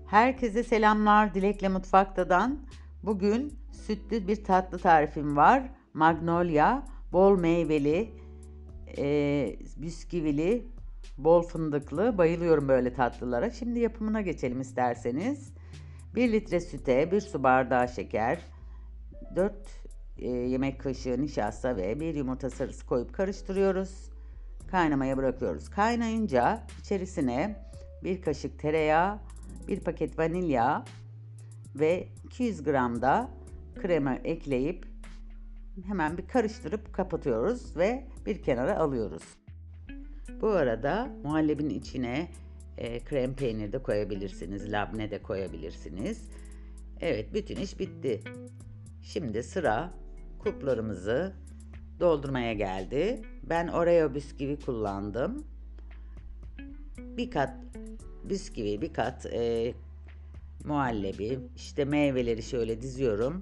Herkese selamlar Dilek'le Mutfakta'dan. Bugün sütlü bir tatlı tarifim var. Magnolia, bol meyveli, bisküvili, bol fındıklı. Bayılıyorum böyle tatlılara. Şimdi yapımına geçelim isterseniz. 1 litre süte 1 su bardağı şeker, 4 yemek kaşığı nişasta ve 1 yumurta sarısı koyup karıştırıyoruz. Kaynamaya bırakıyoruz. Kaynayınca içerisine 1 kaşık tereyağı, 1 paket vanilya ve 200 gram da krema ekleyip hemen bir karıştırıp kapatıyoruz ve bir kenara alıyoruz. Bu arada muhallebinin içine krem peynir de koyabilirsiniz, labne de koyabilirsiniz. Evet, bütün iş bitti. Şimdi sıra kuplarımızı doldurmaya geldi. Ben Oreo bisküvi kullandım. Bir kat bisküvi, bir kat muhallebi, işte meyveleri şöyle diziyorum.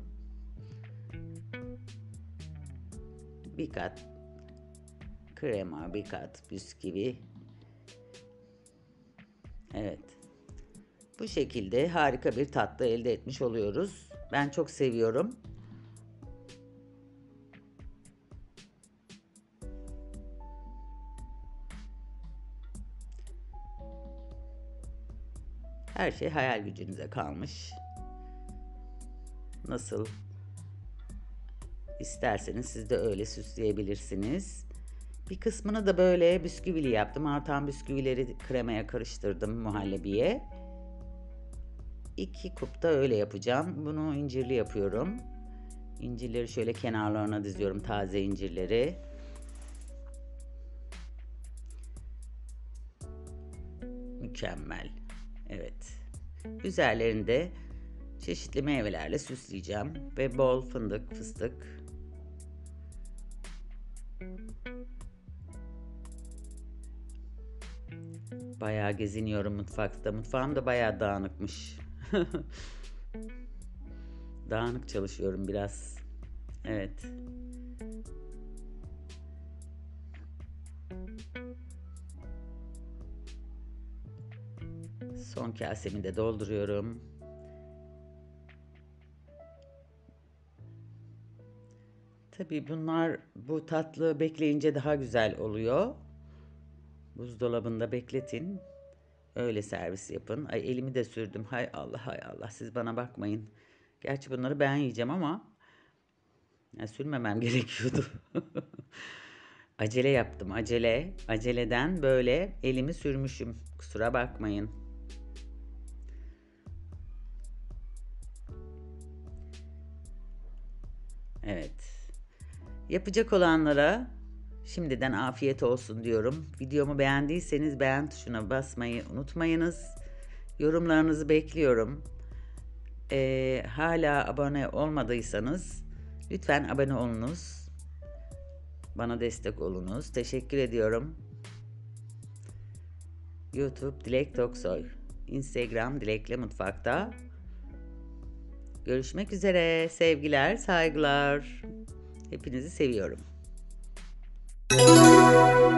Bir kat krema, bir kat bisküvi. Evet. Bu şekilde harika bir tatlı elde etmiş oluyoruz. Ben çok seviyorum. Her şey hayal gücünüze kalmış. Nasıl isterseniz siz de öyle süsleyebilirsiniz. Bir kısmını da böyle bisküvili yaptım. Artan bisküvileri kremaya karıştırdım muhallebiye. 2 kup da öyle yapacağım. Bunu incirli yapıyorum. İncirleri şöyle kenarlarına diziyorum, taze incirleri. Mükemmel. Evet. Üzerlerinde çeşitli meyvelerle süsleyeceğim ve bol fındık, fıstık. Bayağı geziniyorum mutfakta. Mutfağım da bayağı dağınıkmış. Dağınık çalışıyorum biraz. Evet. Son kasemi de dolduruyorum. Tabii bu tatlı bekleyince daha güzel oluyor. Buzdolabında bekletin. Öyle servis yapın. Ay, elimi de sürdüm. Hay Allah, hay Allah. Siz bana bakmayın. Gerçi bunları ben yiyeceğim ama ya, sürmemem gerekiyordu. Acele yaptım, acele. Aceleden böyle elimi sürmüşüm. Kusura bakmayın. Evet. Yapacak olanlara şimdiden afiyet olsun diyorum. Videomu beğendiyseniz beğen tuşuna basmayı unutmayınız. Yorumlarınızı bekliyorum. Hala abone olmadıysanız lütfen abone olunuz. Bana destek olunuz. Teşekkür ediyorum. YouTube Dilek Toksoy, Instagram Dilek'le Mutfakta. Görüşmek üzere. Sevgiler, saygılar. Hepinizi seviyorum.